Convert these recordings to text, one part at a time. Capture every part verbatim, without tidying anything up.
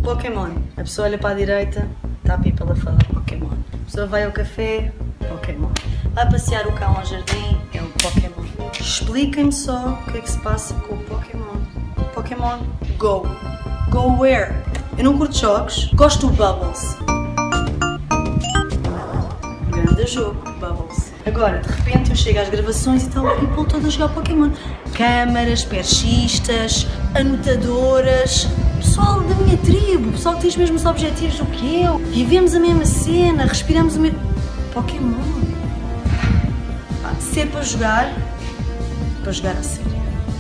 Pokémon. A pessoa olha para a direita, está a people a falar Pokémon. A pessoa vai ao café, Pokémon. Vai passear o cão ao jardim, é um Pokémon. Expliquem-me só o que é que se passa com o Pokémon. Pokémon Go. Go where? Eu não curto jogos, gosto do Bubbles. Grande jogo, Bubbles. Agora, de repente, eu chego às gravações e tal, o people todo a jogar Pokémon. Câmaras, perchistas, anotadoras, pessoal da minha tribo, pessoal que tem os mesmos objetivos do que eu. Vivemos a mesma cena, respiramos o mesmo... Pokémon. Pá, se é para jogar, para jogar a sério.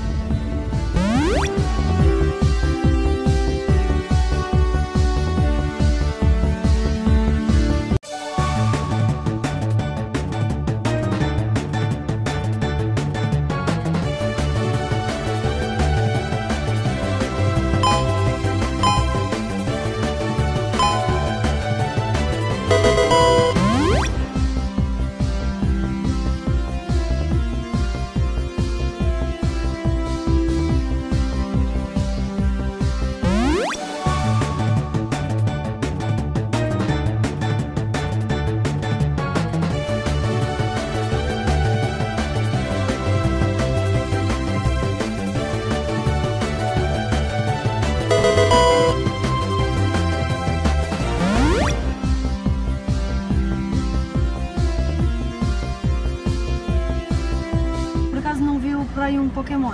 Não viu por aí um Pokémon?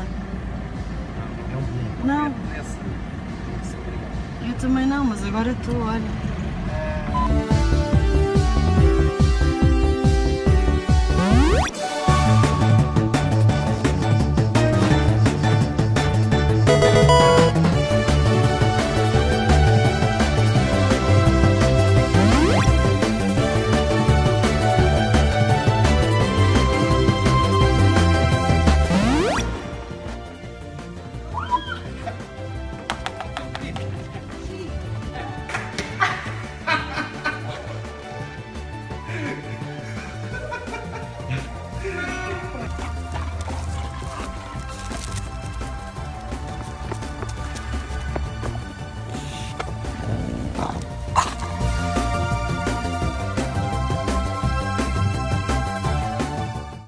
Não. Eu também não, mas agora estou, olha.